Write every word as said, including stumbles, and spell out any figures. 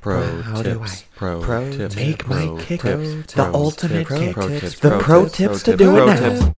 Pro How do I tips, pro pro tips, make my pro kick tips, the pro ultimate tips, kick? pro tips, The pro pro tips, tips pro to do it tips, pro now. tips.